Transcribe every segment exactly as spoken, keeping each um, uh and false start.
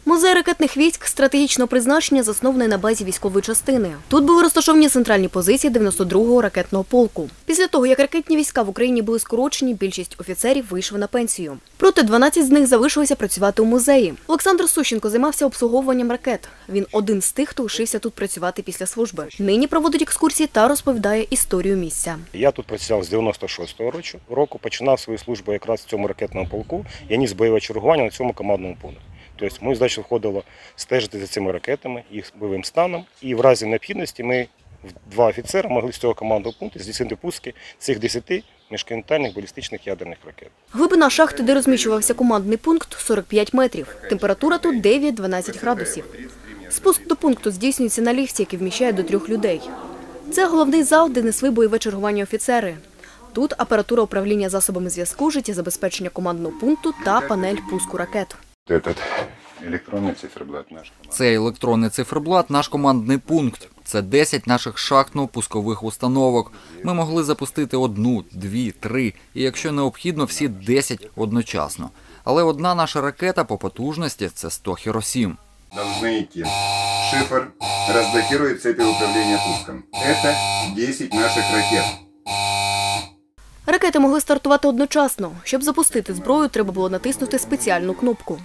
Музей ракетних військ стратегічного призначення заснований на базі військової частини. Тут були розташовані центральні позиції дев'яносто другого ракетного полку. Після того, як ракетні війська в Україні були скорочені, більшість офіцерів вийшли на пенсію. Проте дванадцять з них залишилися працювати у музеї. Олександр Сущенко займався обслуговуванням ракет. Він один з тих, хто лишився тут працювати після служби. Нині проводить екскурсії та розповідає історію місця. Я тут працював з дев'яносто шостого року, починав свою службу якраз в цьому ракетному полку. Я ніс бойове чергування на цьому командному пункті. Тобто ми, значить, входило стежити за цими ракетами, їх бойовим станом, і в разі необхідності ми, два офіцери, могли з цього командного пункту здійснити пуски цих десяти міжконтинентальних балістичних ядерних ракет. Глибина шахти, де розміщувався командний пункт, сорок п'ять метрів. Температура тут дев'ять-дванадцять градусів. Спуск до пункту здійснюється на ліфті, який вміщає до трьох людей. Це головний зал, де несли бойове чергування офіцери. Тут апаратура управління засобами зв'язку, життєзабезпечення командного пункту та панель пуску ракет. Этот електронний циферблат наш. Цей електронний циферблат – наш командний пункт. Це десять наших шахтно-пускових установок. Ми могли запустити одну, дві, три, і якщо необхідно, всі десять одночасно. Але одна наша ракета по потужності – це сто Хіросім. Должны идти. Шифр разблокирует цепи управления пуском. Это десять наших ракет. Ракети могли стартувати одночасно. Щоб запустити зброю, треба було натиснути спеціальну кнопку.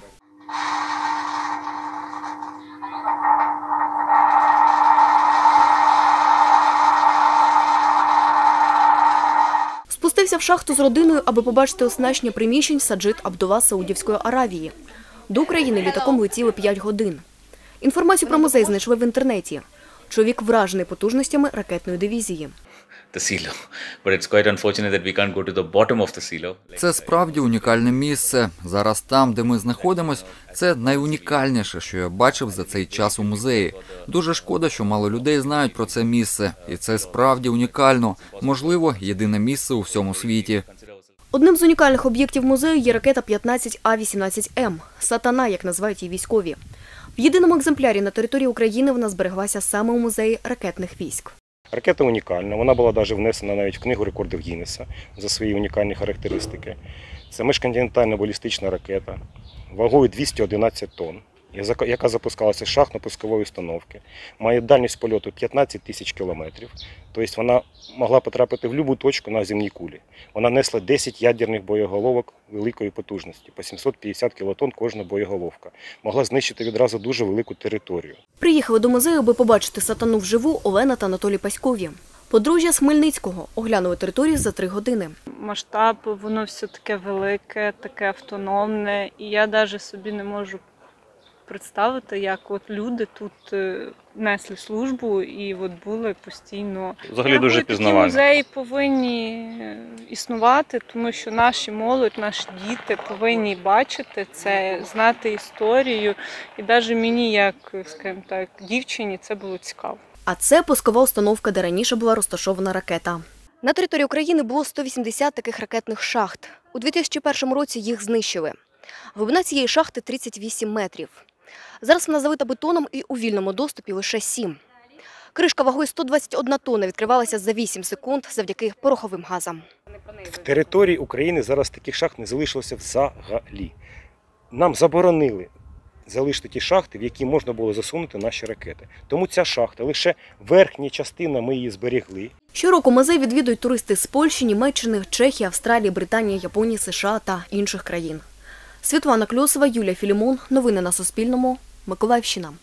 Спустився в шахту з родиною, аби побачити оснащення приміщень Саджид Абдулла Саудівської Аравії. До України літаком летіли п'ять годин. Інформацію про музей знайшли в інтернеті. Чоловік вражений потужностями ракетної дивізії. Це справді унікальне місце. Зараз там, де ми знаходимося, це найунікальніше, що я бачив за цей час у музеї. Дуже шкода, що мало людей знають про це місце. І це справді унікально. Можливо, єдине місце у всьому світі. Одним з унікальних об'єктів музею є ракета п'ятнадцять А вісімнадцять М – «Сатана», як називають її військові. В єдиному екземплярі на території України вона збереглася саме у музеї ракетних військ. Ракета унікальна, вона була навіть внесена навіть в книгу рекордів Гіннеса за свої унікальні характеристики. Це міжконтинентальна балістична ракета вагою двісті одинадцять тонн, яка запускалася з шахтно-пускової установки. Має дальність польоту п'ятнадцять тисяч кілометрів, тобто вона могла потрапити в будь-яку точку на земній кулі. Вона несла десять ядерних боєголовок великої потужності, по сімсот п'ятдесят кілотонн кожна боєголовка. Могла знищити відразу дуже велику територію. Приїхали до музею, аби побачити «Сатану» вживу Олена та Анатолій Паськові. Подружжя з Хмельницького оглянули територію за три години. Масштаб, воно все таке велике, таке автономне, і я навіть собі не можу представити, як от люди тут несли службу і от були постійно. Взагалі дуже пізнавальні. Такі музеї повинні існувати, тому що наші молодь, наші діти повинні бачити це, знати історію. І навіть мені, як, скажімо так, дівчині, це було цікаво. А це пускова установка, де раніше була розташована ракета. На території України було сто вісімдесят таких ракетних шахт. У дві тисячі першому році їх знищили. Глибина цієї шахти тридцять вісім метрів. Зараз вона залита бетоном і у вільному доступі лише сім. Кришка вагою сто двадцять одна тонна відкривалася за вісім секунд завдяки пороховим газам. В території України зараз таких шахт не залишилося взагалі. Нам заборонили залишити ті шахти, в які можна було засунути наші ракети. Тому ця шахта, лише верхня частина, ми її зберегли. Щороку музей відвідують туристи з Польщі, Німеччини, Чехії, Австралії, Британії, Японії, США та інших країн. Світлана Кльосова, Юлія Філімон. Новини на Суспільному. Миколаївщина.